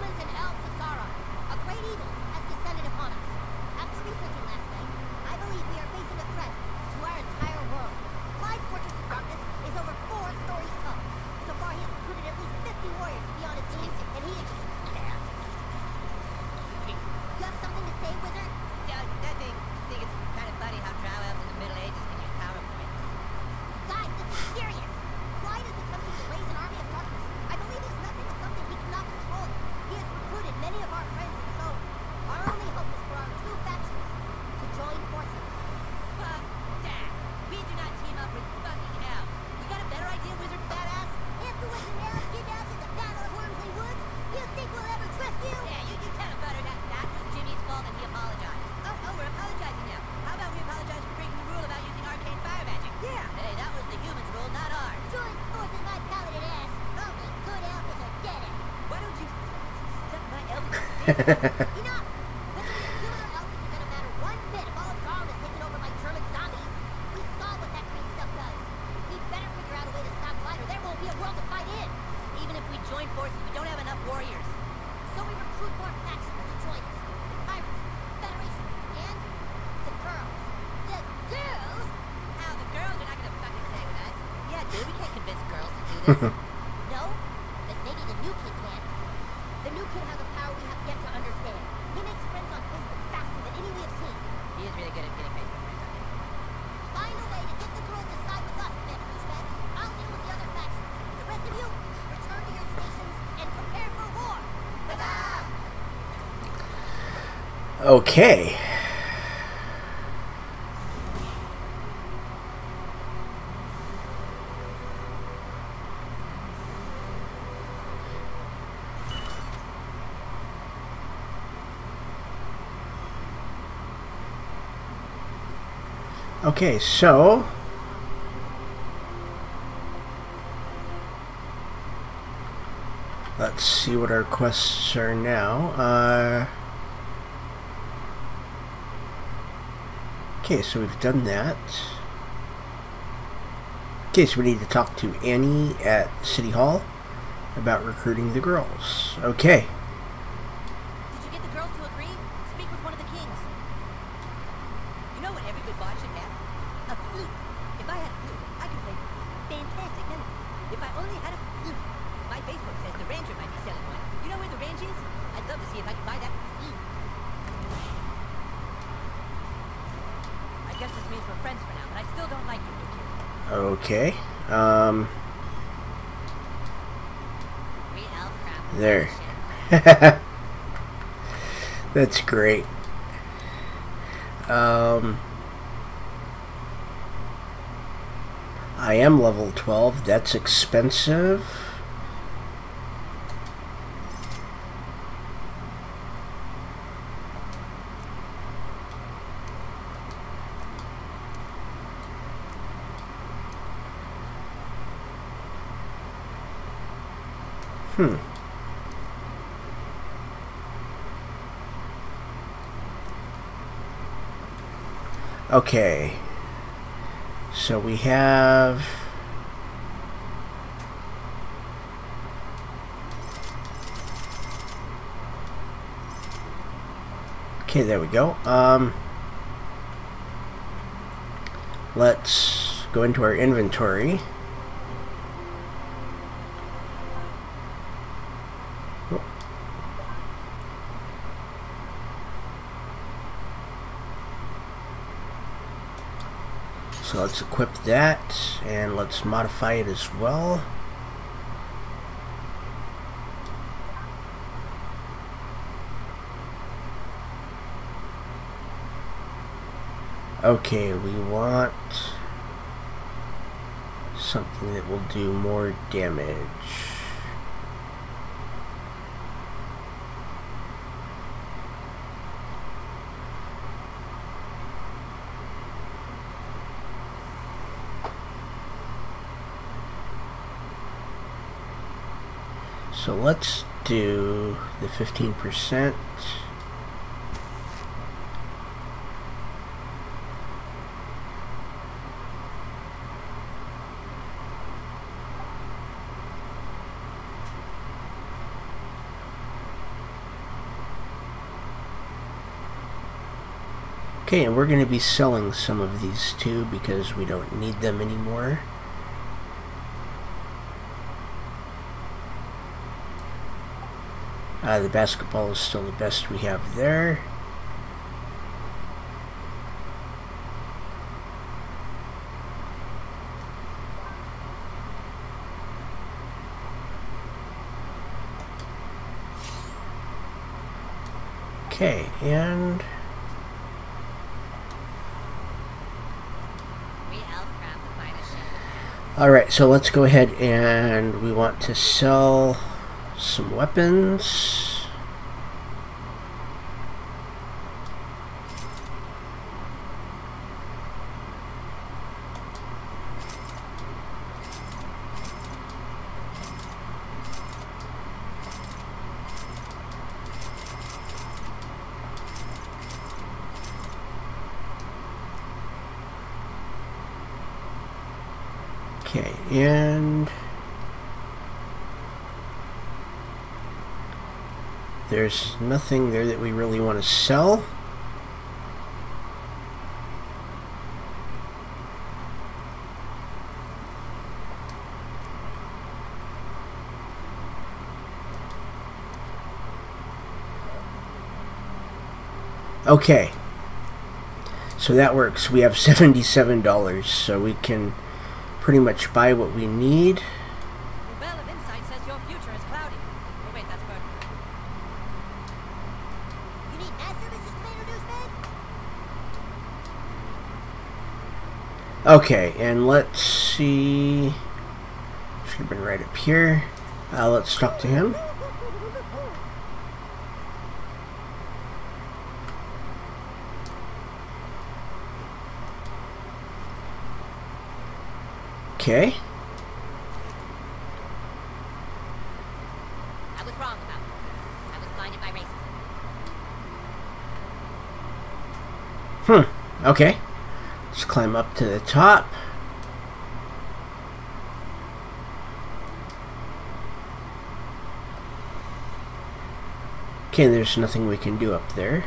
No, but maybe the new kid can. The new kid has a power we have yet to understand. He makes friends on Facebook faster than any we have seen. He is really good at getting Facebook friends, I think. Find a way to get the girls to side with us, Commander Douchebag. I'll deal with the other factions. The rest of you, return to your stations and prepare for war. Huzzah! Okay. Okay, so let's see what our quests are now. Okay, so we've done that. Okay, so we need to talk to Annie at City Hall about recruiting the girls. Okay. Did you get the girls to agree? Speak with one of the kings. You know what every good bard should have? A flute. If I had a flute, I could play fantastic melody. If I only had a flute. My Facebook says the Ranger might be selling one. You know where the range is? I'd love to see if I can buy that flute. I guess this means we're friends for now, but I still don't like you, new kid. Okay. Elfcraft. There. That's great. I am level 12. That's expensive. Okay. So we have okay, there we go. Let's go into our inventory. So let's equip that and let's modify it as well. Okay, we want something that will do more damage. So let's do the 15%. Okay, and we're going to be selling some of these too because we don't need them anymore. The basketball is still the best we have there. Okay, and alright, so let's go ahead and we want to sell some weapons. Okay, and there's nothing there that we really want to sell. Okay, so that works. We have $77, so we can pretty much buy what we need. The Bell of Insight says your future is cloudy. Oh wait, that's Bert. You need mass services, Commander Douchebag? Okay, and let's see. Should have been right up here. Let's talk to him. Okay. I was wrong about it. I was blinded by racism. Okay. Let's climb up to the top. Okay, there's nothing we can do up there.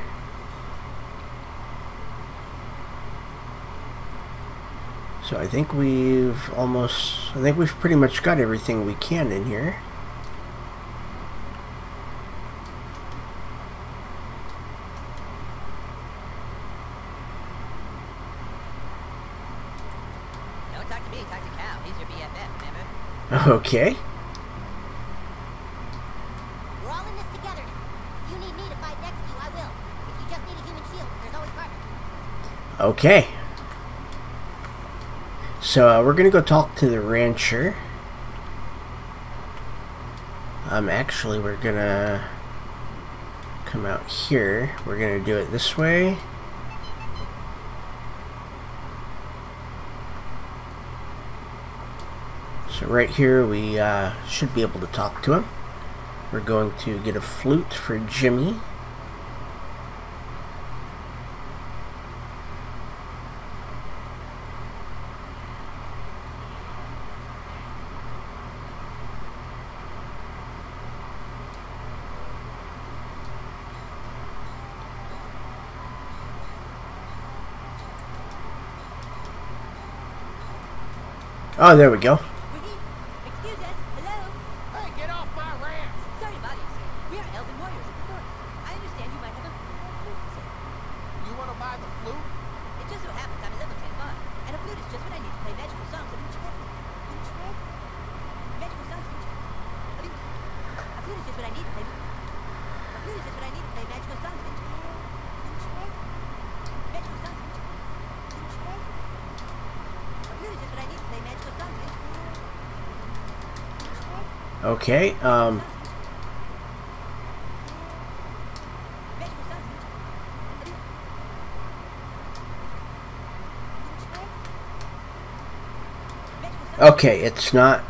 So I think we've pretty much got everything we can in here. Don't talk to me, talk to Cal. He's your BFF, remember? Okay. We're all in this together now. If you need me to fight next to you, I will. If you just need a human shield, there's always Carter. Okay. So we're gonna go talk to the rancher. Actually, we're gonna come out here. We're gonna do it this way. So right here, we should be able to talk to him. We're going to get a flute for Jimmy. Oh, there we go. Excuse us. Hello? Hey, get off my ranch! Sorry about it, sir. We are elven warriors of the forest. I understand you might have a flute to sing. You want to buy the flute? It just so happens I'm a level 10 bard, and a flute is just what I need to play magical songs of enchantment. Enchantment? Magical songs of enchantment. A flute is just what I need to play. A flute is just what I need to play magical songs of enchantment. Enchantment? Magical songs of enchantment. Enchantment? A flute is just what I need to play magical songs of enchantment. Okay. Magical songs of enchantment. Okay, it's not.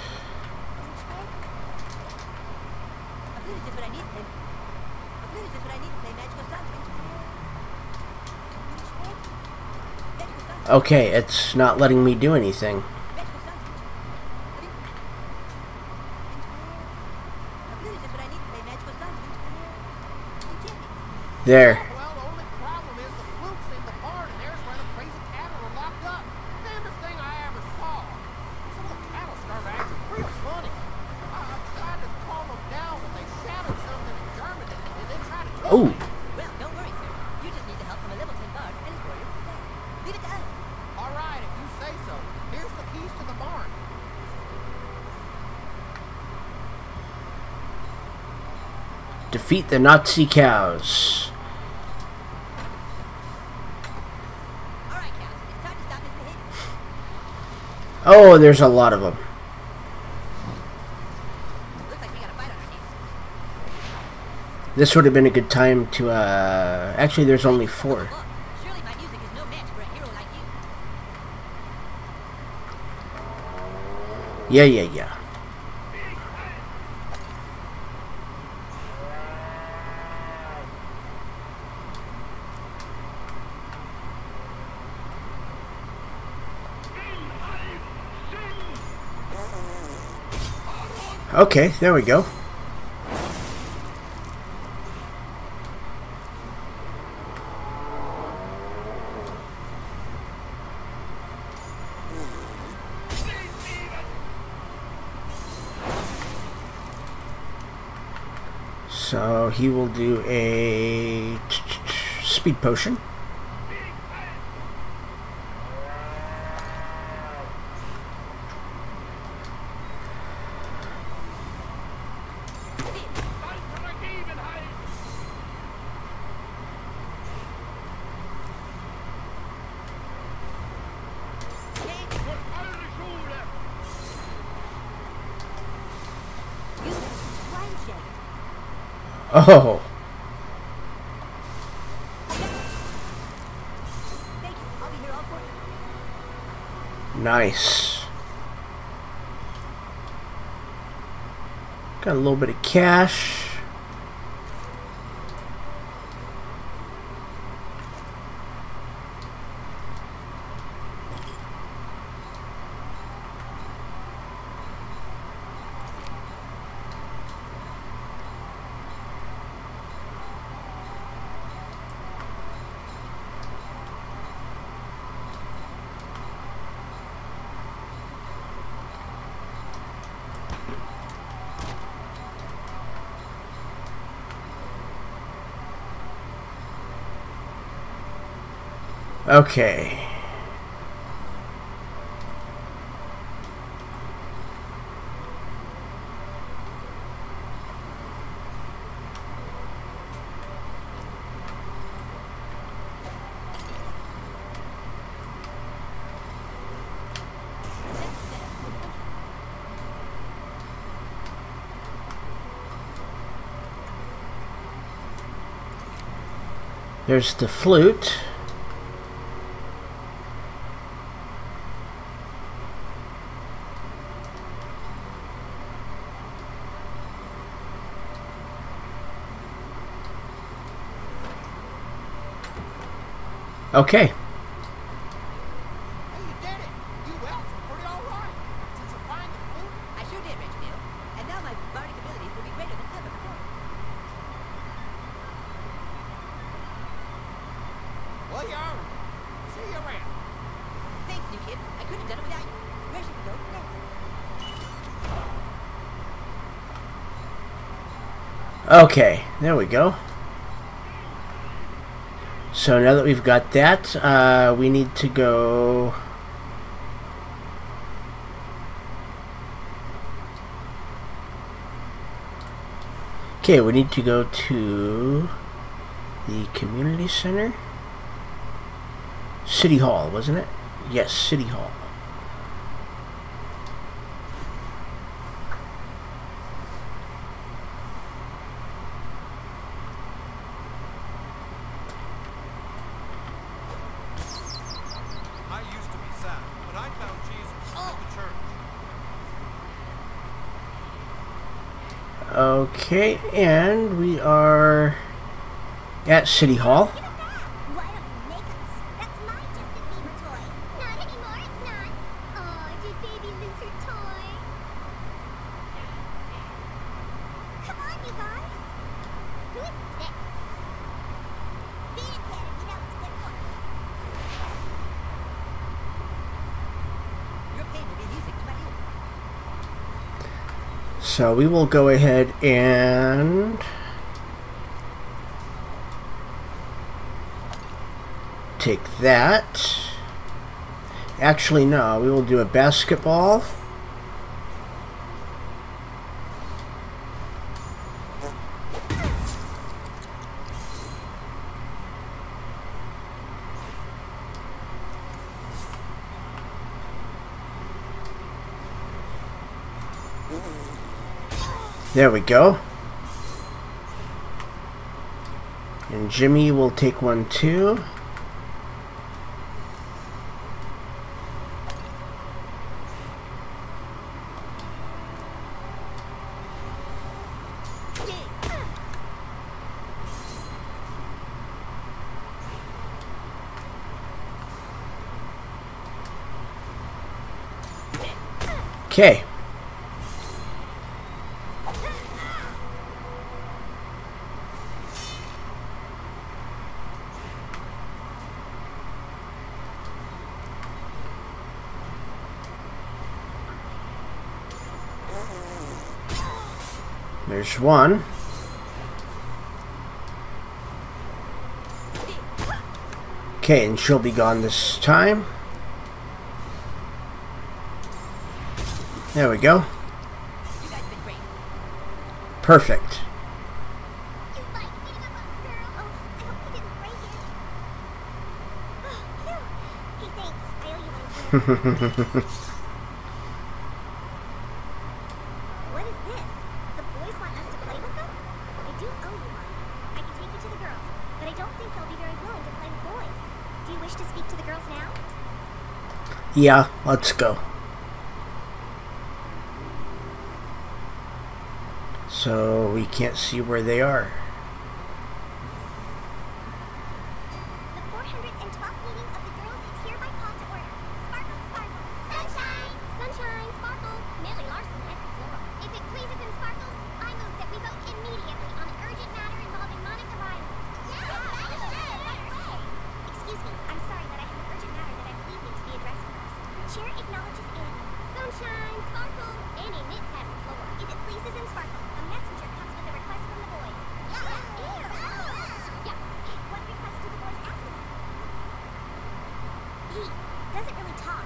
Okay, it's not letting me do anything. There. Well, the only problem is the flute seemed Oh, Well, don't worry, sir. You just need the help from a level 10 guard and his warrior. There. Leave it to us. All right, if you say so. Here's the keys to the barn. defeat the Nazi cows. All right, cows. It's time to stop misbehaving. Oh, there's a lot of them. Looks like we got a fight on our hands. This would have been a good time to, actually there's only 4. Look, surely my music is no match for a hero like you. Yeah. Okay, there we go. So he will do a speed potion. Oh, Thank you. I'll be here all for you. nice. Got a little bit of cash. Okay. There's the flute. Okay. Hey, you did it. You elves are pretty all right. Did you find the flute? I sure did, Rich Bill. And now my bardic abilities will be greater than ever before. Well, you earned it. See you around. Thanks, new kid. I couldn't have done it without you. Where should we go next? Okay, there we go. So now that we've got that, we need to go... Okay, we need to go to the community center. City Hall, wasn't it? Yes, City Hall. I used to be sad, but I found Jesus at the church. Okay, and we are at City Hall. Give it back. Why don't you make us? That's my Justin Bieber toy. Not anymore, it's not. Oh, did baby lose her toy? Come on, you guys. Who is this? Feed it, Tanner. You know it's good for you. Your pain will be music to my ears. So we will go ahead and take that. Actually, no, we will do a basketball. There we go. And Jimmy will take one too. Okay. There's one. Okay, and she'll be gone this time. There we go. You guys have been great. Perfect. You like beating up a girl? Oh, I hope you didn't break it. Oh, phew. Hey, thanks. I owe you one too. What is this? The boys want us to play with them? I do owe you one. I can take you to the girls, but I don't think they'll be very willing to play with boys. Do you wish to speak to the girls now? Yeah, let's go. So we can't see where they are. The 412th meeting of the girls is hereby called to order. Sparkle, sparkle. Sunshine! Sunshine, sparkle. Millie Larson has the floor. If it pleases and sparkles, I move that we vote immediately on an urgent matter involving Monica Riley. Excuse me, I'm sorry, but I have an urgent matter that I believe needs to be addressed first. The chair acknowledges Annie. Sunshine, sparkle. Annie Nitz has the floor. If it pleases and sparkles, a messenger comes with a request from the boys. Yeah. What request do the boys ask of us? He doesn't really talk.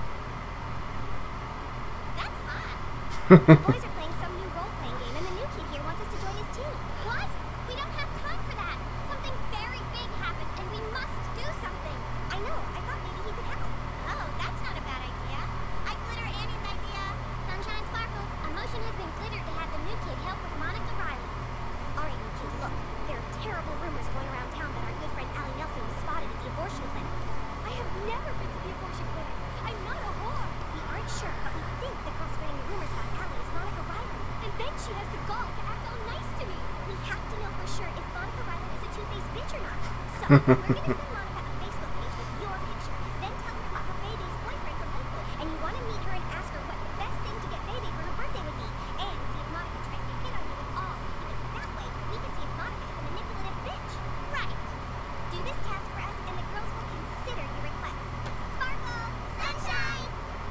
That's hot. The boys are playing some new role-playing game, and the new kid here wants us to join his team. What? We don't have time for that. Something very big happened, and we must do something. I know. I thought maybe he could help. Oh, that's not a bad idea. I glitter Annie's idea. Sunshine Sparkle. A motion has been glittered to have the new kid help with Monica Riley. All right, new kid, look. There are terrible rumors going around town that our good friend Allie Nelson was spotted at the abortion clinic. I have never been to the abortion clinic. I'm not a whore. We aren't sure, but we think the girl spreading the rumors about Allie is Monica Riley. And then she has the gall to act all nice to me. We have to know for sure if Monica Riley is a two-faced bitch or not. So, we're gonna send Monica a Facebook page with your picture. Then tell her about her Baby's boyfriend from Lakewood. And you want to meet her and ask her what the best thing to get Baby for her birthday would be. And see if Monica tries to hit on you at all. Because that way, we can see if Monica is a manipulative bitch. Right. Do this task for us, and the girls will consider your request. Sparkle! Sunshine!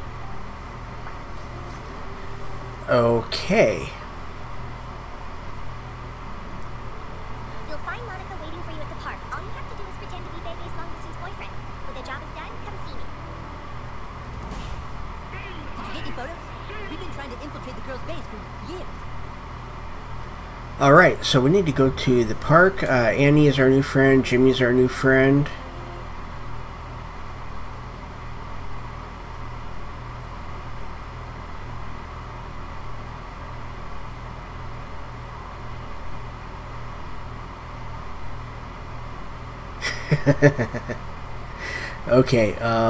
Okay. You'll find Monica waiting for you at the park. All you have to do is pretend to be Bebe's long-distance boyfriend. When the job is done, come see me. Did you get any photos? We've been trying to infiltrate the girls' base for years. Alright, so we need to go to the park. Annie is our new friend. Jimmy's our new friend. Okay,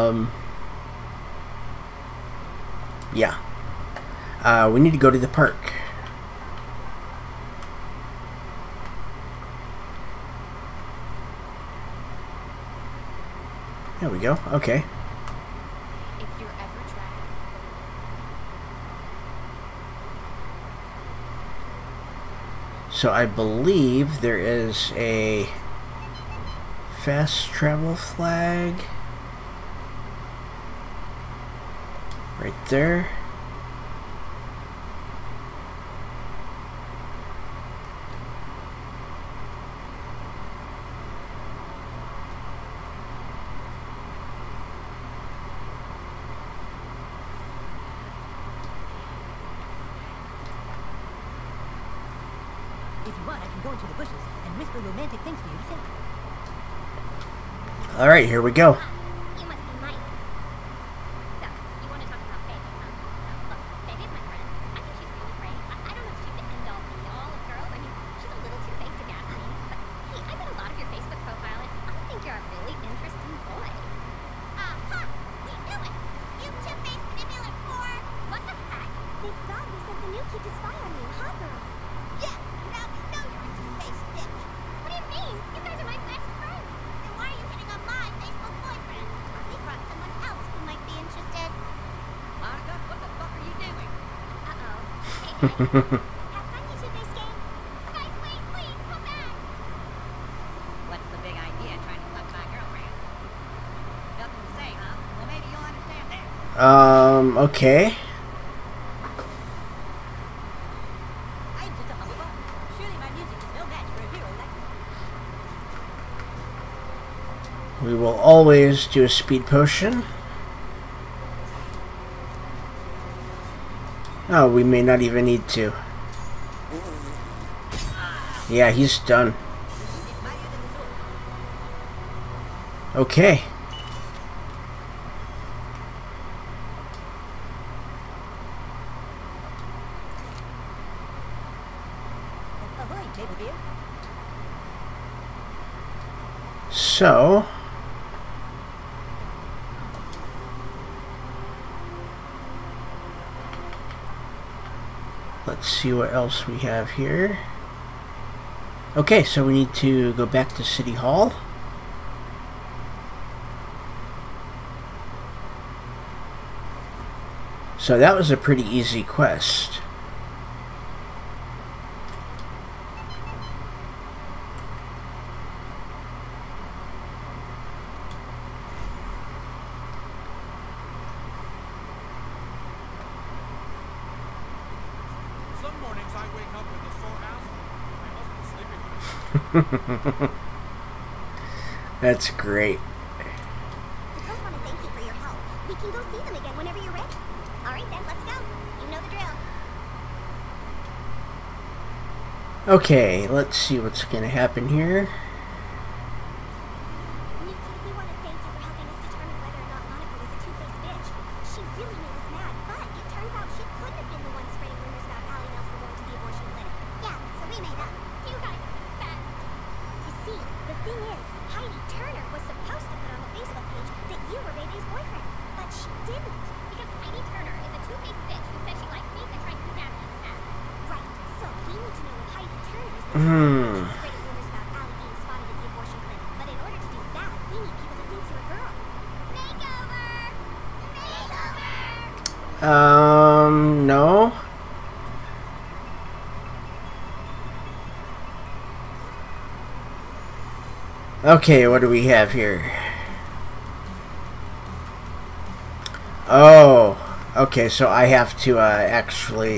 yeah. We need to go to the park. There we go. Okay. If you're ever trying. So I believe there is a fast travel flag right there. go into the bushes and whisper romantic things for you to say. Alright, here we go. You must be Mike. So, you want to talk about Baby, huh? Look, Baby's my friend. I think she's really great. I don't know if she's the end-all, be-all of girls. I mean, she's a little two-faced to gas me. But, hey, I read a lot of your Facebook profile, and I think you're a really interesting boy. We knew it! You two-faced manipulative whore! What the heck? Thank God we sent the new kid to spy on you, huh, girls? Yeah, now we know you're a two-faced bitch. What do you mean? You guys are my best friends. Then why are you hitting on my Facebook boyfriend? We brought someone else who might be interested. Monica, what the fuck are you doing? Uh-oh. Hey, guys. Have fun, you two-faced gang. Guys, wait, please, come back. What's the big idea trying to fuck my girlfriend? Nothing to say, huh? Well, maybe you'll understand that. Okay. I'm just a humble bum. Surely my music is no match for a hero like you. We will always do a speed potion. Oh, we may not even need to. Yeah, he's done. It's mightier than the sword. Okay. Ahoy, table dear. So, let's see what else we have here. Okay, so we need to go back to City Hall. So that was a pretty easy quest. Some mornings I wake up with a sore asshole. I must be sleeping with it. That's great. The girls want to thank you for your help. We can go see them again whenever you're ready. All right, then, let's go. You know the drill. Okay, let's see what's gonna happen here. New kid, we want to thank you for helping us determine whether or not Monica was a two-faced bitch. She really made us mad, but it turns out she couldn't have been the one spreading rumors about Allie Nelson going to the abortion clinic. Yeah, so we made up. You guys are the best. You see, the thing is, Heidi Turner was supposed to put on the Facebook page that you were Bebe's boyfriend, but she didn't. Because Heidi Turner is a two-faced bitch who says she likes me and tries to stab me. Right, so we need to know if Heidi Turner is the Hmm. spreading rumors about Allie being spotted at the abortion clinic. But in order to do that, we need people to think you're a girl. Makeover! Makeover! No. Okay, what do we have here? Oh, okay, so I have to actually...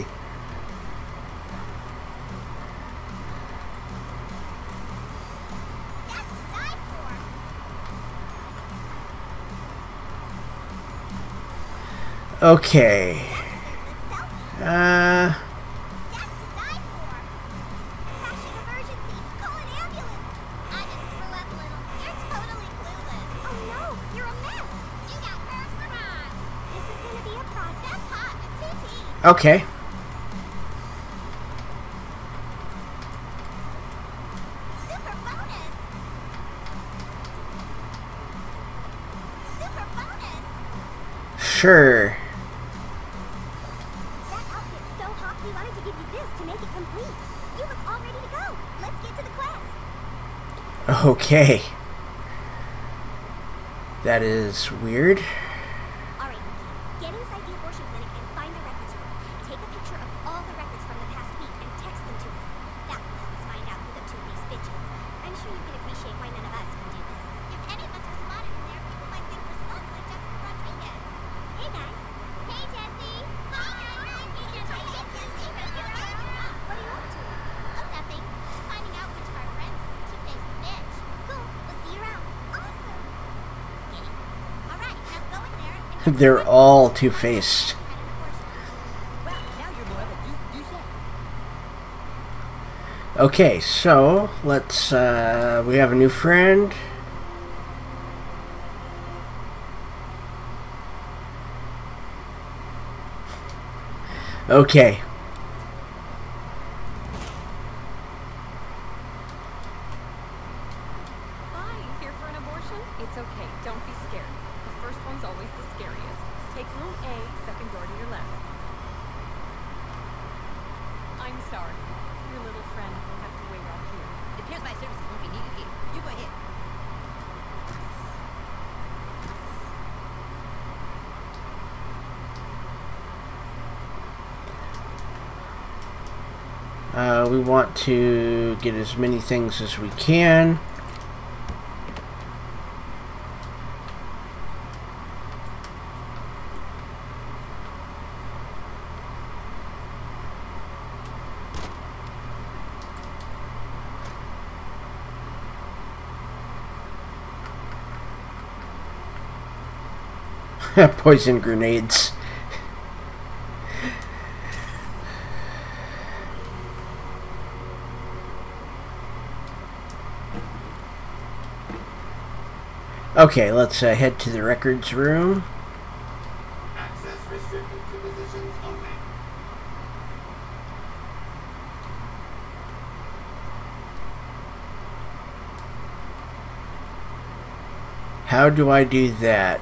That's to die for. Okay. That's to die for. Crashing emergency. Call an ambulance. I just threw up a little. You're totally clueless. Oh no, you're a mess. You got curves for mine. This is gonna be a project. That's hot. It's 2T. Okay. Super bonus. Super bonus. Sure. That outfit's so hot, we wanted to give you this to make it complete. You look all ready to go. Let's get to the quest. Okay. That is weird. All right, Nikki. Get inside the abortion clinic and find the records room. Take a picture of all the records from the past week and text them to us. That will help us find out who the two-faced bitch is. I'm sure you can appreciate why none of us can do this. If any of us are spotted in there, people might think we're sluts like Jessica Rodriguez. Hey, guys. Hey, Jessie. Hi, Jessie. What are you up to? Oh, nothing. Just finding out which of our friends is a two-faced bitch. Cool. We'll see you around. Awesome. Skinny. All right, now go in there and... They're all two-faced. Well, now you're more of a douchette. Okay, so let's, we have a new friend. Okay. Hi, here for an abortion? It's okay, don't be scared. The first one's always the scariest. Take room A, second door to your left. I'm sorry. Your little friend will have to wait out here. It appears my services won't be needed here. You go ahead. We want to get as many things as we can. Poison grenades. Okay, let's head to the records room. Access restricted to positions only. How do I do that?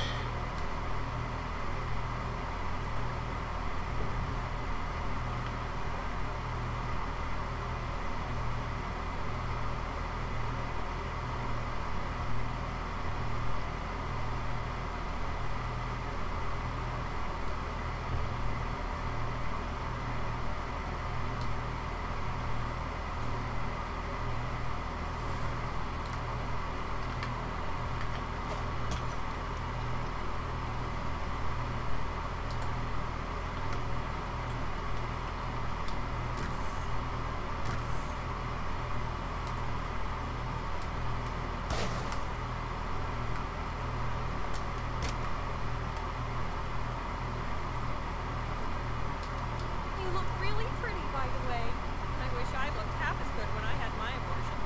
You look really pretty, by the way. I wish I looked half as good when I had my abortion.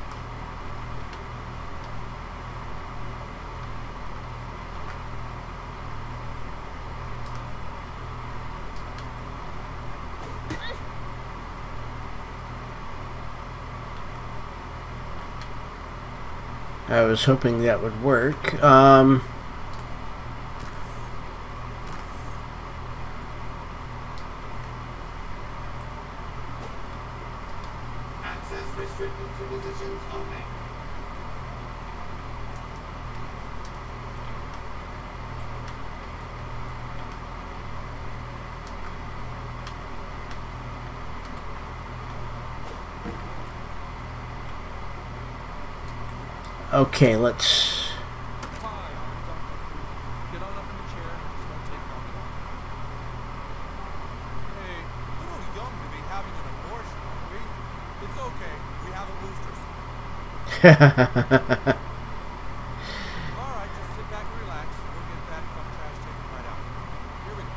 I was hoping that would work. Access restricted to positions only. Okay, let's... Hi, I'm Dr. Fu. Get on up in the chair. This won't take long at all. Hey, a little young to be having an abortion, aren't we? It's okay. We have a booster system. All right, just sit back and relax. We'll get that fun trash taken right out. Here we go.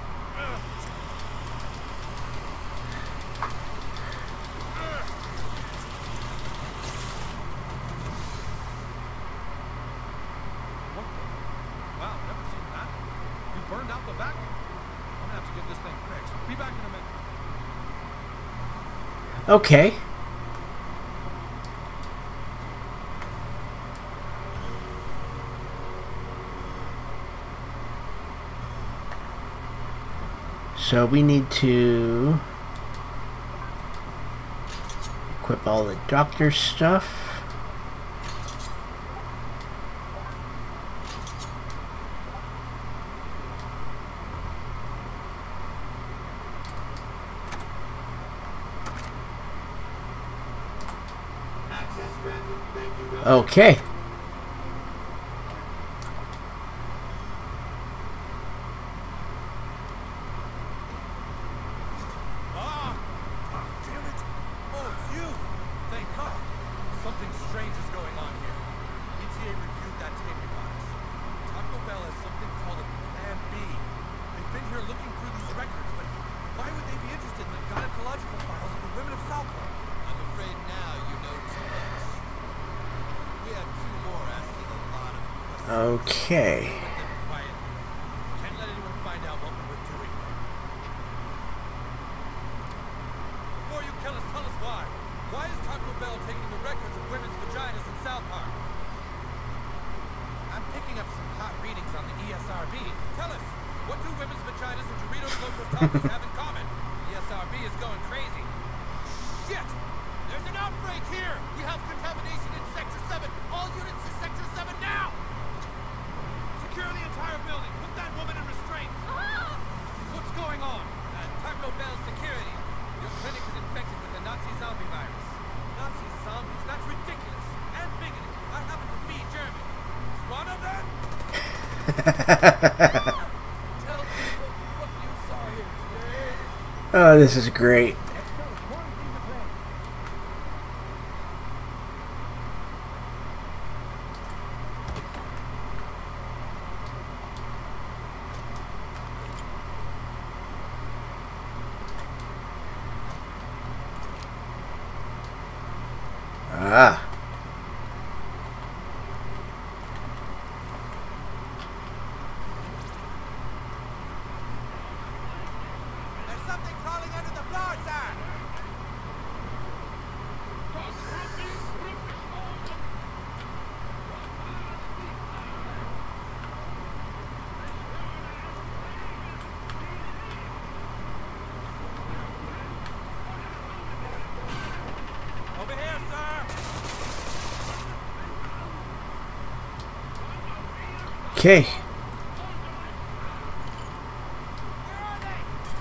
What the? Wow, never seen that. You burned out the vacuum. I'm gonna have to get this thing fixed. Be back in a minute. Okay. So we need to equip all the doctor stuff. Access granted. Thank you very much. Okay. Ah! Oh, damn it. Oh, it's you. Thank God. Something strange is going on here. ETA reviewed that tape you got us. Taco Bell has something called a Plan B. They've been here looking through these records, but why would they be interested in the gynecological files of the women of Southport? I'm afraid now you know too much. We have two more asking a lot of questions. Okay. Deal with them quietly. Can't let anyone find out what we were doing. Before you kill us, tell us why. Why is Taco Bell taking the records of women's vaginas in South Park? I'm picking up some hot readings on the ESRB. Tell us, what do women's vaginas and Doritos Locos Tacos have in common? ESRB is going crazy. Shit! There's an outbreak here! We have contamination in Sector 7. All units in Sector 7 now! Secure the entire building. Put that woman in restraints. What's going on? Taco Bell security. Your clinic is infected with the Nazi zombie virus. Nazi zombies? That's ridiculous. And bigoted. I happen to be German. Is one of them? Tell people what you saw here today. Oh, this is great. Ah. There's something crawling under the floor, sir. Over here, sir. Okay. Where are they?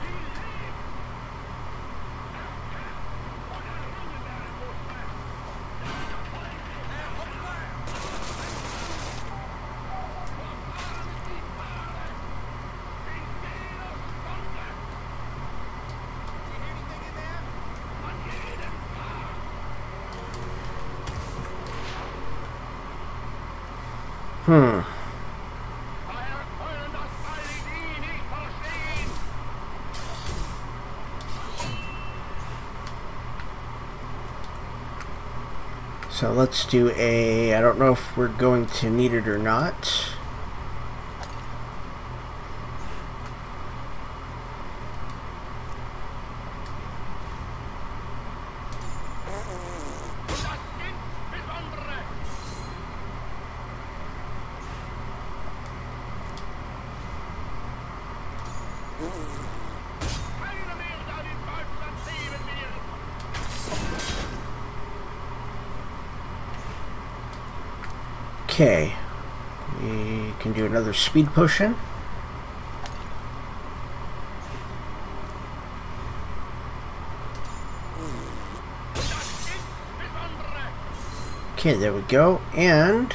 There, open fire. Do you hear anything in there? Hmm. So let's do a, I don't know if we're going to need it or not. Okay, we can do another speed potion. Okay, there we go, and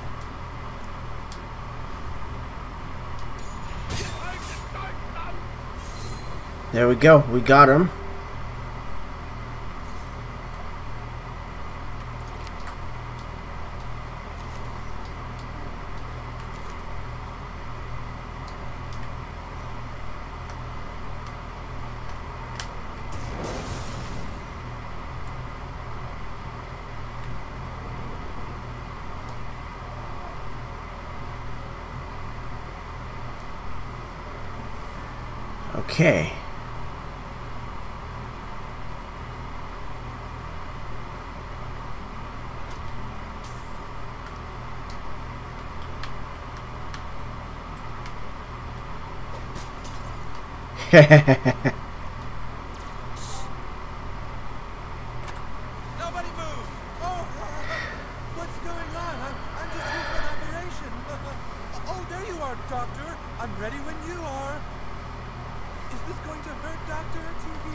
there we go, we got him. Okay. Nobody move! Oh, what's going on? I'm just here for an operation. Oh, there you are, Doctor. I'm ready when you are. Is this going to hurt, Doctor TV?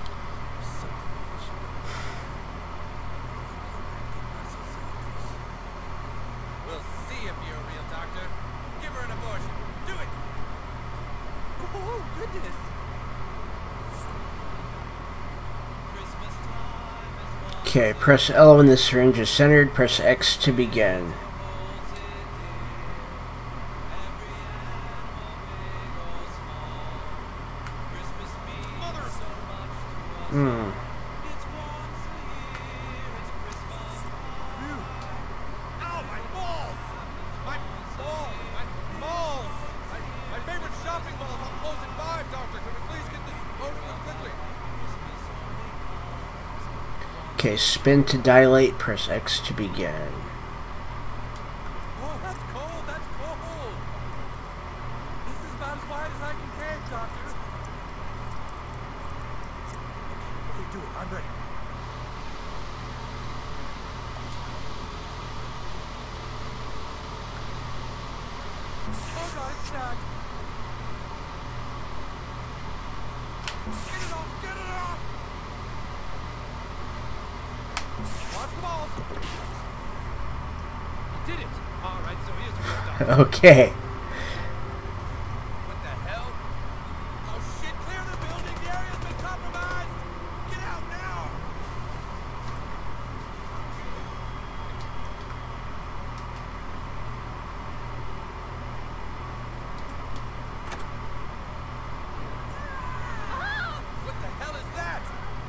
We'll see if you're a real doctor. Give her an abortion. Do it! Oh, goodness. Okay, press L when the syringe is centered, press X to begin. Okay, spin to dilate, press X to begin. Oh, that's cold, that's cold. This is about as wide as I can take, Doctor. Okay, do it. I'm ready. Oh God, it's snagged. Get it off, get it off! Watch the balls. You did it. All right, so here's what I've done. Okay. What the hell? Oh shit, clear the building. The area's been compromised. Get out now. What the hell is that?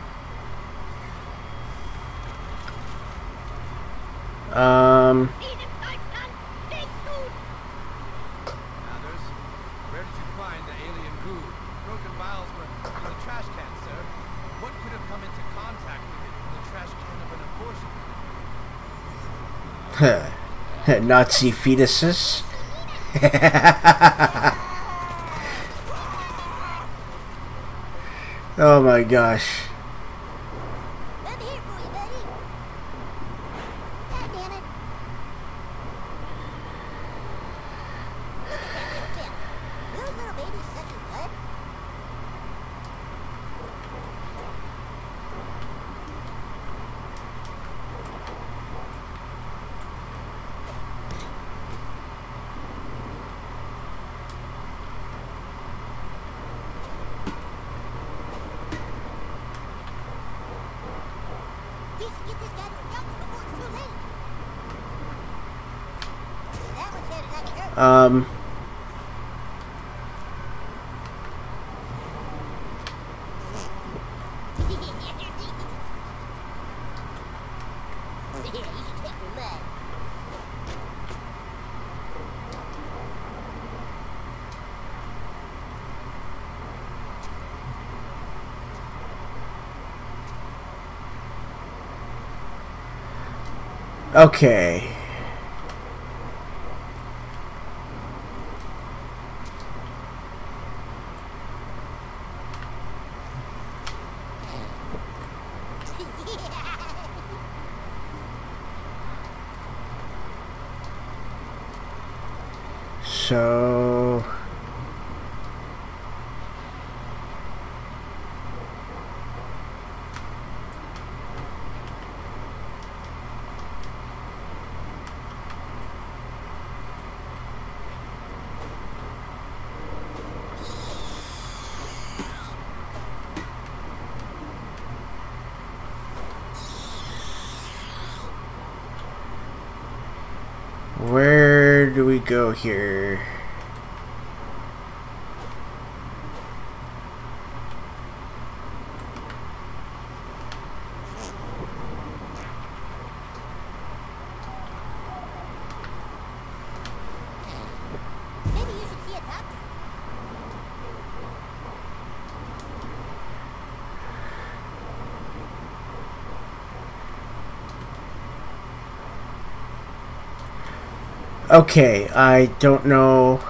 Others, where did you find the alien goo? Broken vials were in the trash can, sir. What could have come into contact with it in the trash can of an abortion? Nazi fetuses. Oh my gosh. I'm here for you, buddy. God damn it. Look at that little tip. Those little babies suck your blood. We should get this guy to a doctor before it's too late. That one's headed like a hurt. Yeah, you should take some mud. Okay. So where do we go here? Maybe you should see a doctor. Okay, I don't know.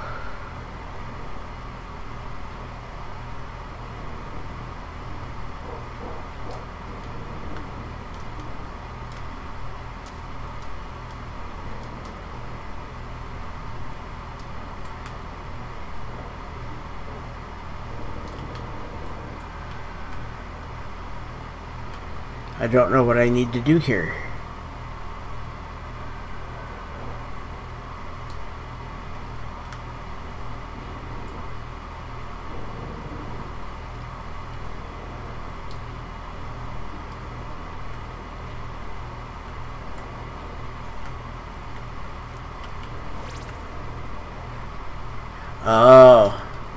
I don't know what I need to do here. Oh.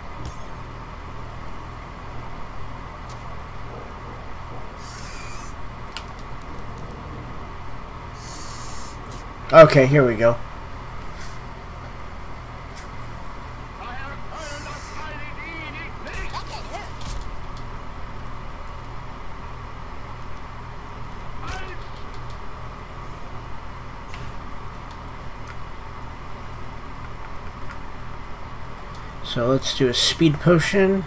Okay, here we go. That can't hurt. So let's do a speed potion.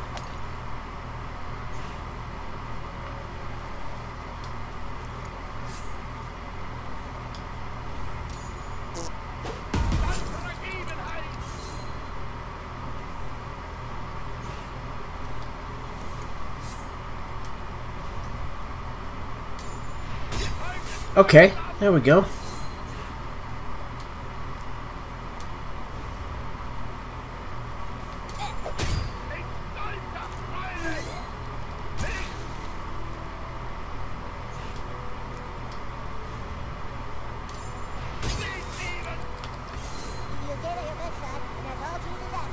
Okay, there we go. You gave it your best shot, and that's all Jesus asks.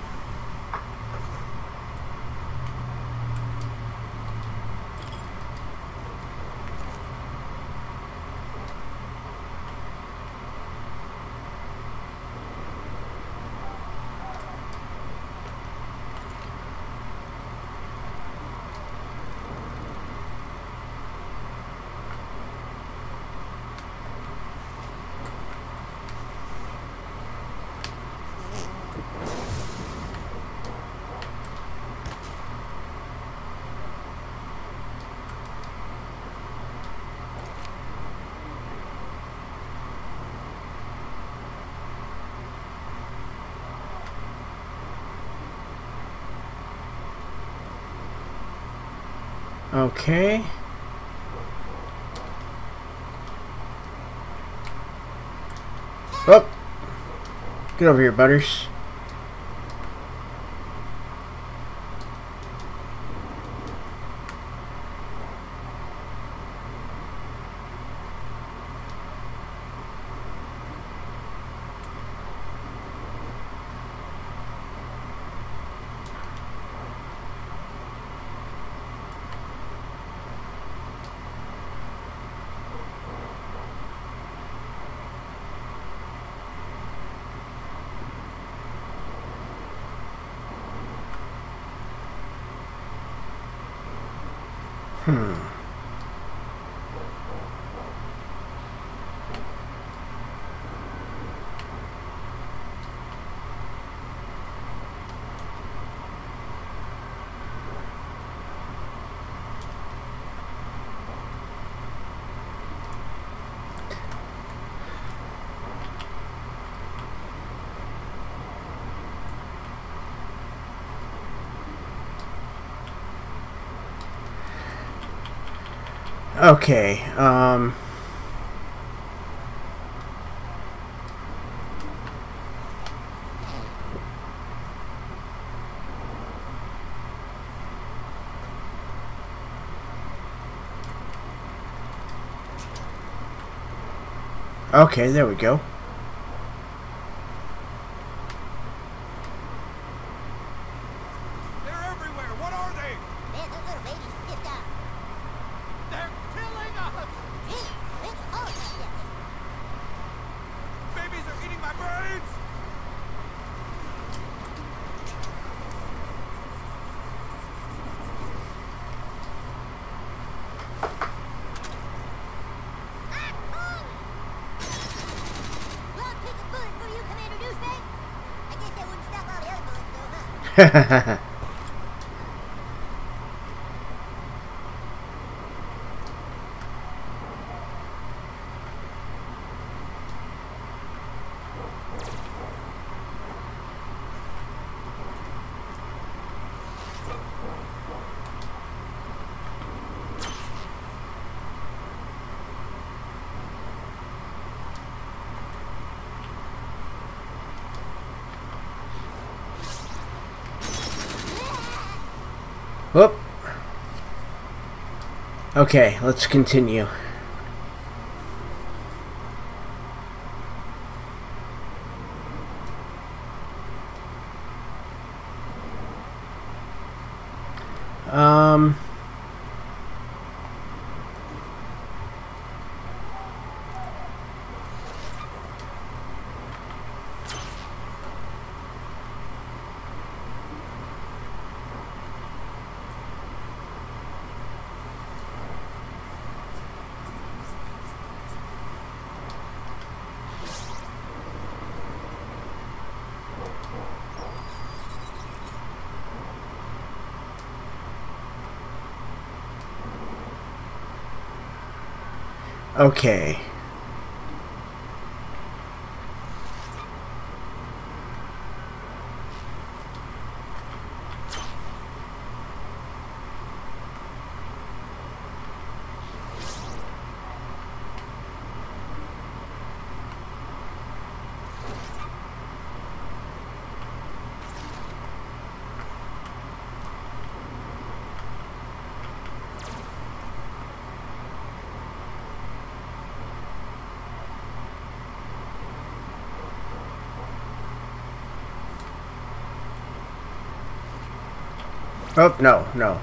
Okay. Oh! Get over here, Butters. Okay, okay, there we go. They're everywhere. What are they? Man, those little babies are pissed off. They're killing us. Gee, when's all of that yet? Babies are eating my brains. Well, take a bullet for you, Commander Douchebag. I guess that wouldn't stop all the other bullets, though, huh? Whoop. Okay, let's continue. Okay. Oh, no, no.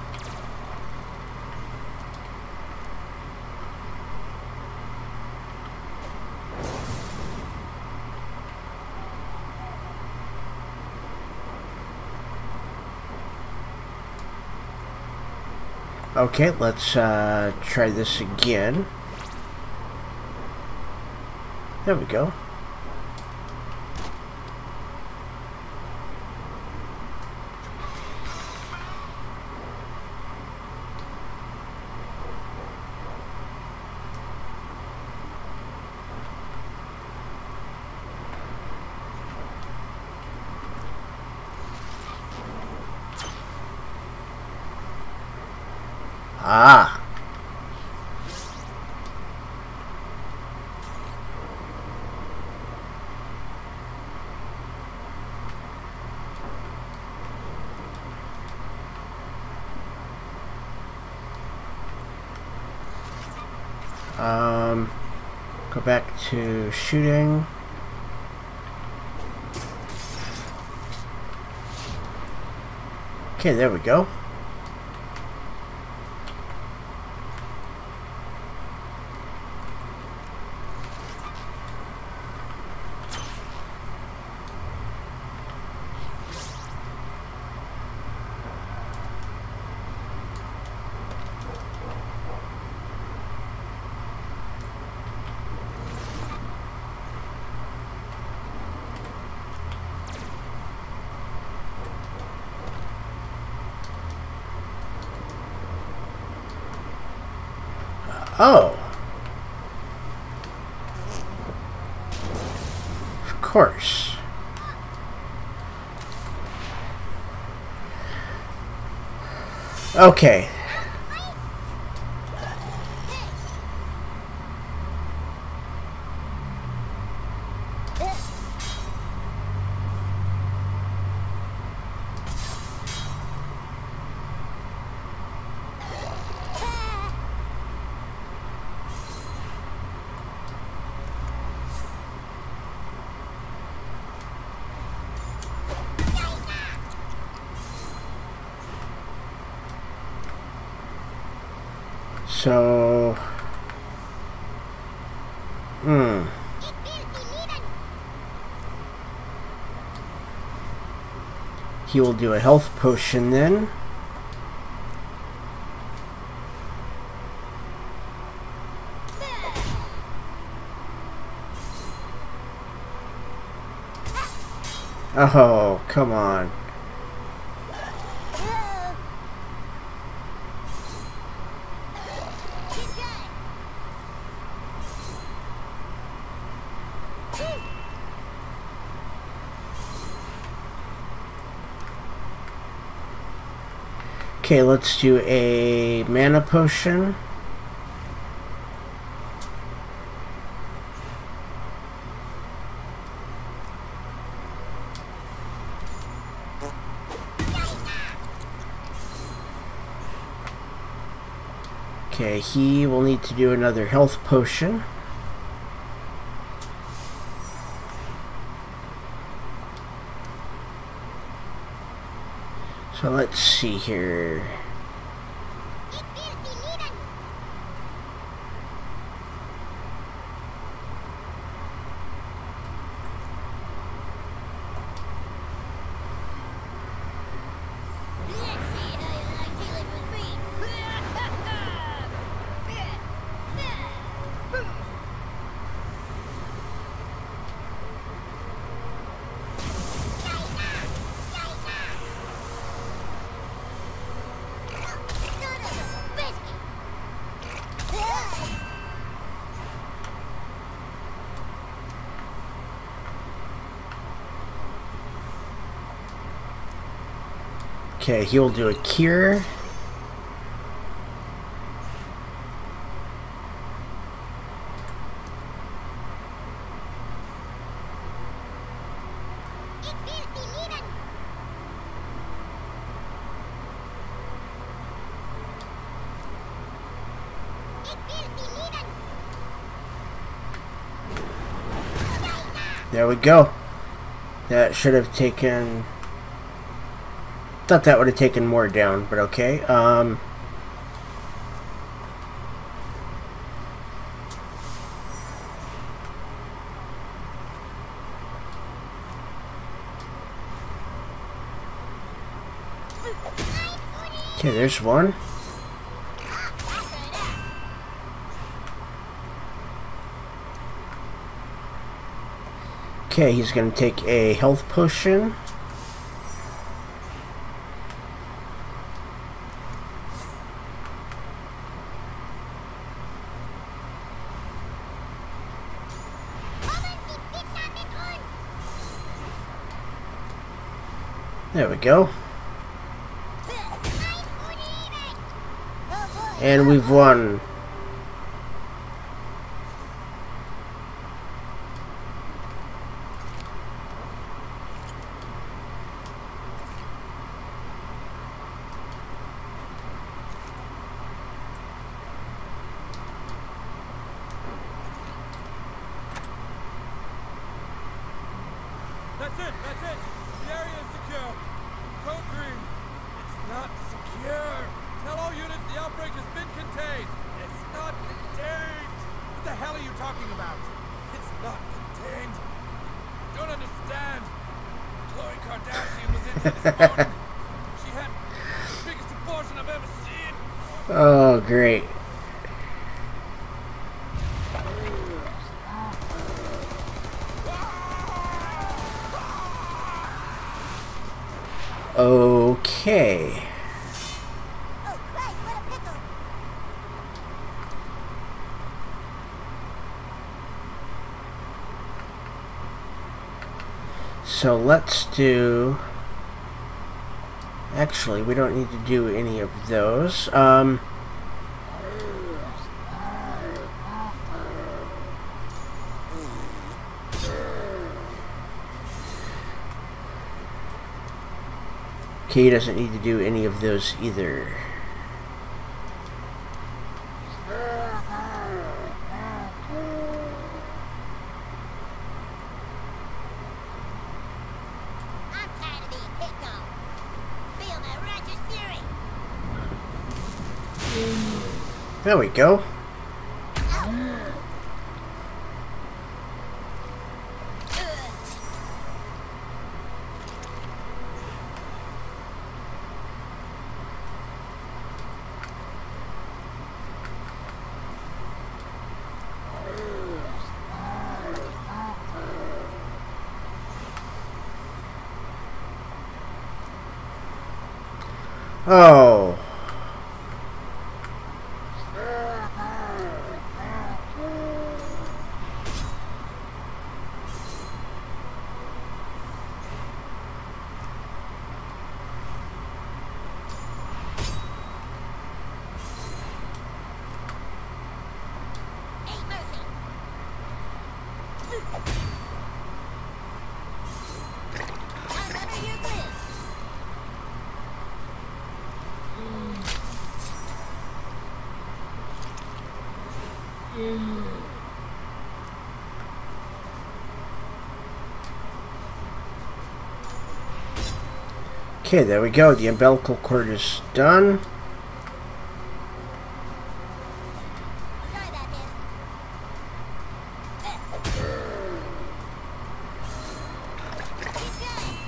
Okay, let's try this again. There we go. Ah. Go back to shooting. Okay, there we go. Oh. Of course. Okay. So, he will do a health potion then. Oh, come on. Okay, let's do a mana potion. Okay, he will need to do another health potion. So let's see here. Okay, he'll do a cure. There we go. That should have taken... Thought that would have taken more down, but okay. Okay, there's one. Okay, he's going to take a health potion. There we go. And we've won. That's it, that's it. The area is secure. Code green. It's not secure. Tell all units the outbreak has been contained. It's not contained. What the hell are you talking about? It's not contained. Don't understand. Khloe Kardashian was in here this morning. She had the biggest abortion I've ever seen. Oh, great. Okay. Oh, Christ, what a pickle! So let's do... Actually, we don't need to do any of those. Okay, he doesn't need to do any of those either. I'm tired of being picked on. Feel my righteous fury. There we go. Oh. Ain't mercy. I'm under your gliss. Okay, there we go. The umbilical cord is done. Sorry about this. Keep going.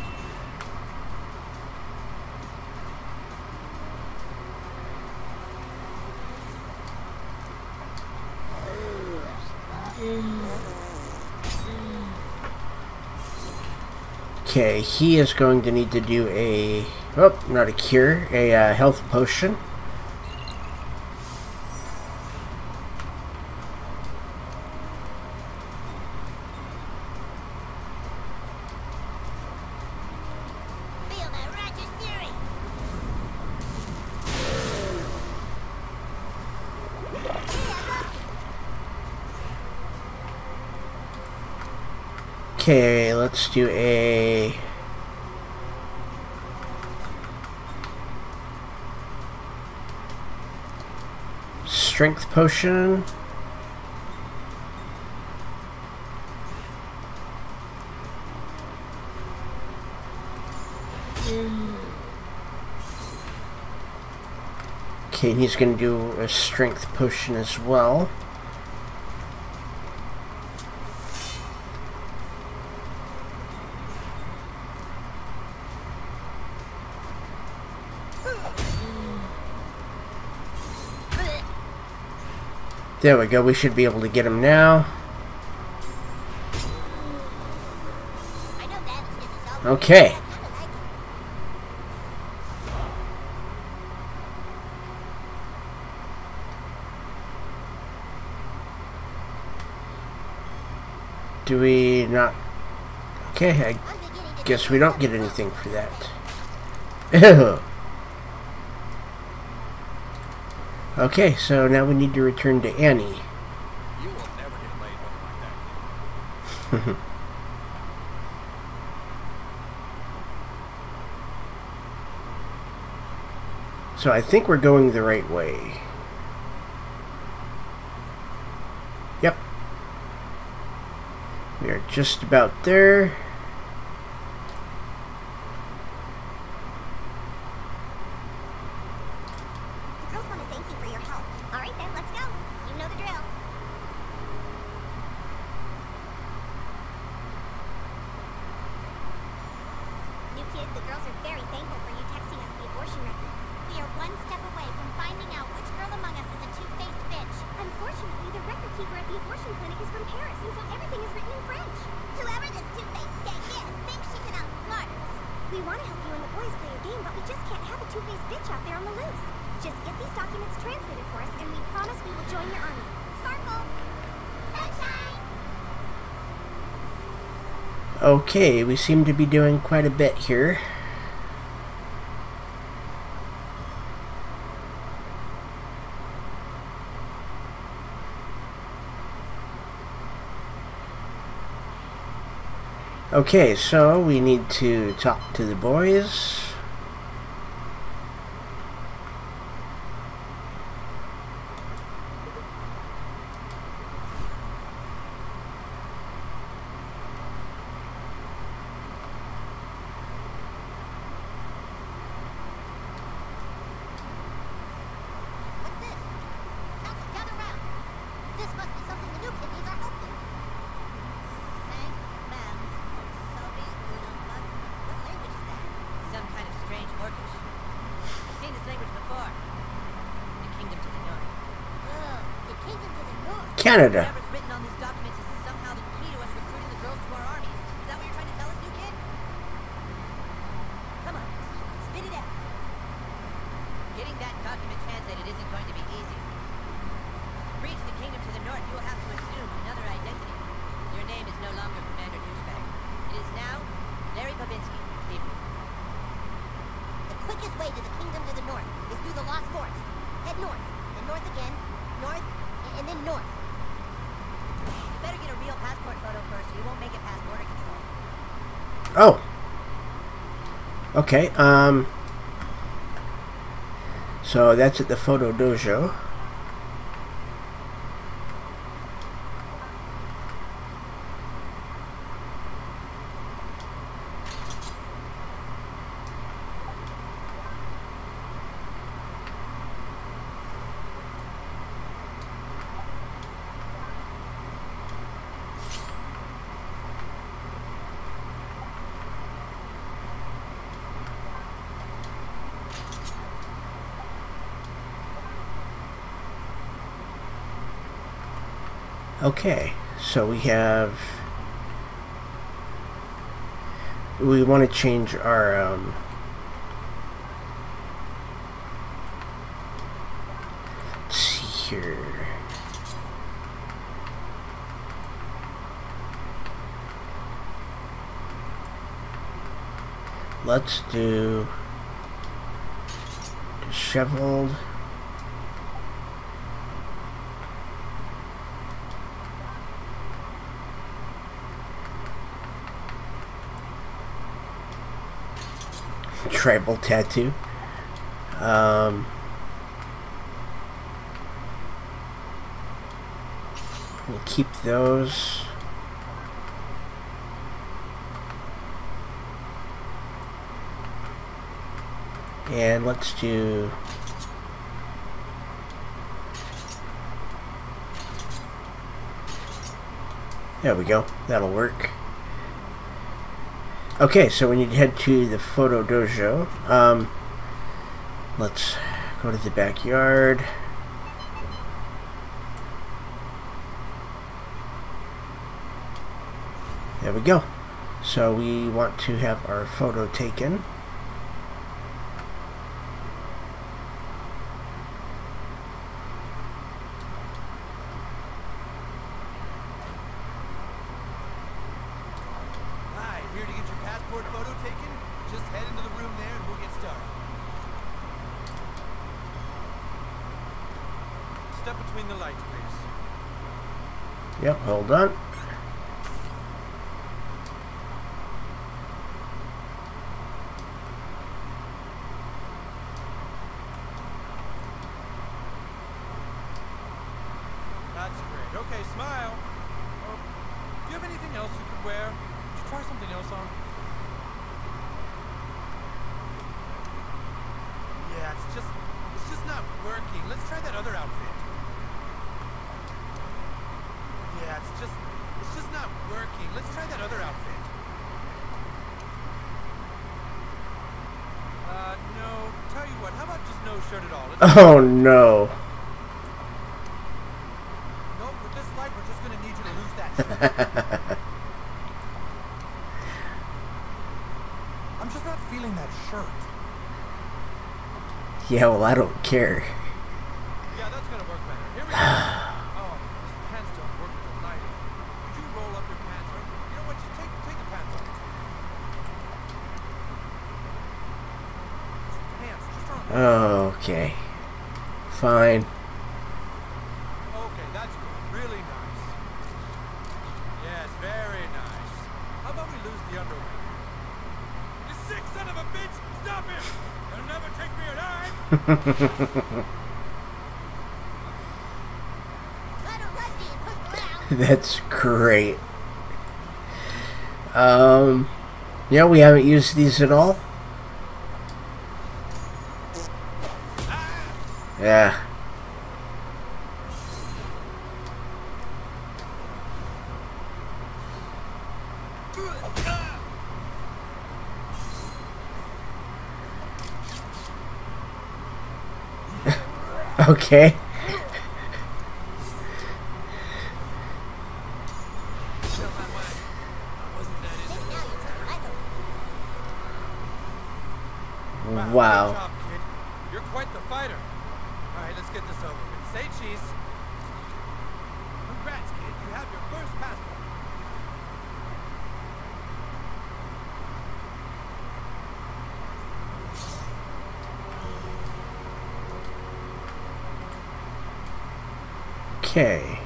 Okay, he is going to need to do a... Oh, not a cure. A health potion. Feel my righteous fury. Okay, let's do a strength potion. Okay, and he's going to do a strength potion as well. There we go, we should be able to get him now. I know that is just a Okay. I kinda like it. Do we not? Okay, I I'm beginning to guess think we don't that's get a anything problem. for that. Ew. Okay, so now we need to return to Annie. You will never get laid looking like that, kid. So I think we're going the right way. Yep. We are just about there. The girls want to thank you for your help. All right then, let's go. You know the drill. New kid, the girls are very thankful for you texting us the abortion records. We are one step away from finding out which girl among us is a two-faced bitch. Unfortunately, the record keeper at the abortion clinic is from Paris, and so everything is written in French. Whoever this two-faced skank is thinks she can outsmart us. We want to help you and the boys play your game, but we just can't have a two-faced bitch out there on the loose. Just get these documents translated for us, and we promise we will join your army. Sparkle! Sunshine! Okay, we seem to be doing quite a bit here. Okay, so we need to talk to the boys. What's this? Council, gather round. This must be something the new kid needs our help with. Thank ma'am. Sorry, what language is that? Some kind of strange orcish. I've seen this language before. The kingdom to the north. Ugh, the kingdom to the north. Canada. Whatever's written on these documents is somehow the key to us recruiting the girls to our armies. Is that what you're trying to tell us, new kid? Come on, spit it out. Getting that document translated isn't going to be easy. To reach the kingdom to the north, you will have to assume another identity. Your name is no longer Commander Douchebag. It is now Larry Babinski, Avery. The quickest way to the kingdom to the north is through the Lost Forest. Head north, and north again, north, and then north. You better get a real passport photo first, or you won't make it past border control. Oh. Okay, so that's at the photo dojo. Okay, so we want to change our let's see here. Let's do disheveled. tribal tattoo. We'll keep those. And let's do... There we go. That'll work. Okay, so we need to head to the photo dojo. Let's go to the backyard. There we go. So we want to have our photo taken. Hi, here to get your passport photo taken? Just head into the room there and we'll get started. Step between the lights, please. Yep, hold on. That's great. Okay, smile. Oh, do you have anything else you could wear? Would you try something else on? Yeah, it's just not working. Let's try that other outfit. Yeah, it's just not working. Let's try that other outfit. No. Tell you what, how about just no shirt at all? Oh no. Nope, with this light, we're just gonna need you to lose that shirt. I'm just not feeling that shirt. Yeah, well, I don't care. Yeah, that's gonna work better. Here we go. Oh, these pants don't work with the lighting. Could you roll up your pants? Or, you know what, just take the pants off. Just pants, just on. Okay. Fine. Okay, that's good. Really nice. Yes, very nice. How about we lose the underwear? You sick son of a bitch! Stop him! You'll never take me alive! Let her run me and push around. That's great. Yeah, we haven't used these at all. Yeah. Okay. Wow. Good job, kid. You're quite the fighter. All right, let's get this over with. Say cheese. Congrats, kid. You have your first passport. Okay.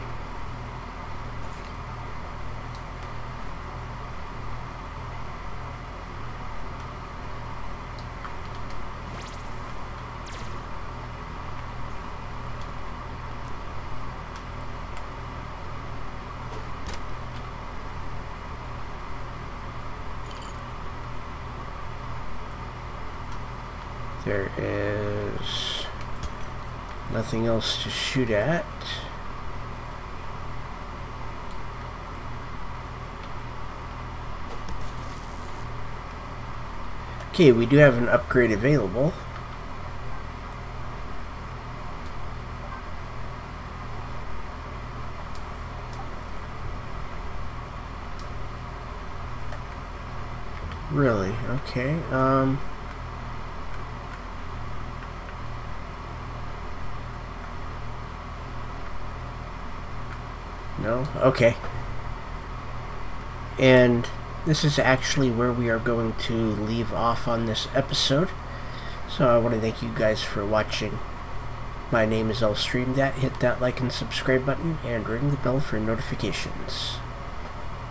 There is nothing else to shoot at. Okay, we do have an upgrade available. Really? Okay. No? Okay. And this is actually where we are going to leave off on this episode. So I want to thank you guys for watching. My name is LStreamThat. Hit that like and subscribe button and ring the bell for notifications.